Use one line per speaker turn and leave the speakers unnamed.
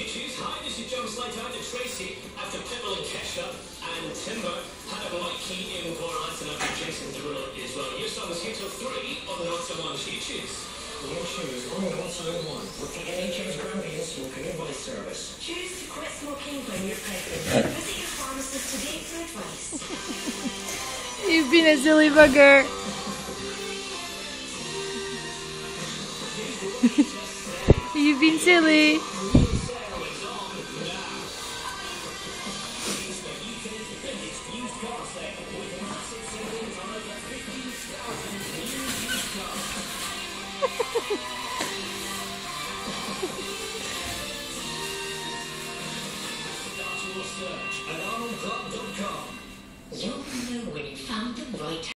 Cheese. Hi, this is John Slater and Tracy after Pebble and Kesha and Timber had a Mikey in for Anton and Jason Derulo as well. Your song is here till 3 on the North One Cheese.
Your shoes, only one side one. With the NHS grounding and smoking advice service.
Choose to quit smoking when you're pregnant. Visit your pharmacist today for advice.
You've been a silly bugger. You've been silly.
Alarmclub.com.
You'll know when you found the right